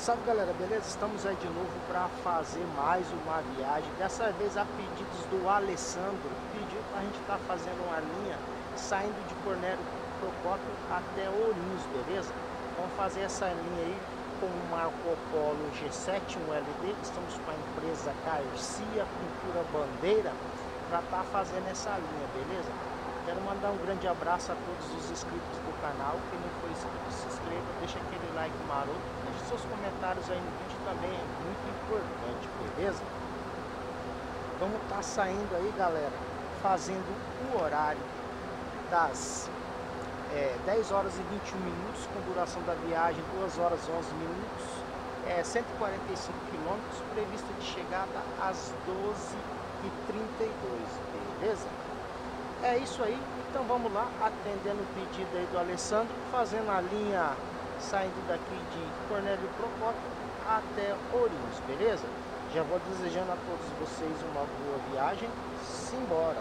Salve galera, beleza? Estamos aí de novo para fazer mais uma viagem. Dessa vez a pedidos do Alessandro, pediu para a gente estar fazendo uma linha saindo de Cornélio Procópio até Ourinhos, beleza? Vamos fazer essa linha aí com o Marco Polo G7 1LD. Estamos com a empresa Garcia Pintura Bandeira para estar fazendo essa linha, beleza? Quero mandar um grande abraço a todos os inscritos do canal. Quem não for inscrito, se inscreva, deixa aquele like maroto, deixe seus comentários aí no vídeo também, é muito importante, beleza? Vamos estar saindo aí, galera, fazendo o horário das 10 horas e 21 minutos, com duração da viagem 2 horas e 11 minutos, 145 quilômetros, prevista de chegada às 12h32, beleza? É isso aí, então vamos lá, atendendo o pedido aí do Alessandro, fazendo a linha saindo daqui de Cornélio Procópio até Ourinhos, beleza? Já vou desejando a todos vocês uma boa viagem, simbora!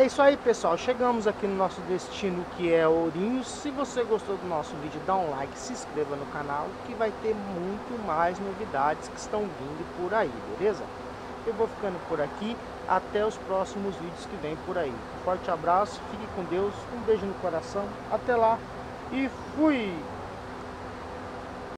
É isso aí, pessoal. Chegamos aqui no nosso destino, que é Ourinhos. Se você gostou do nosso vídeo, dá um like, se inscreva no canal, que vai ter muito mais novidades que estão vindo por aí, beleza? Eu vou ficando por aqui. Até os próximos vídeos que vem por aí. Um forte abraço, fique com Deus, um beijo no coração. Até lá e fui!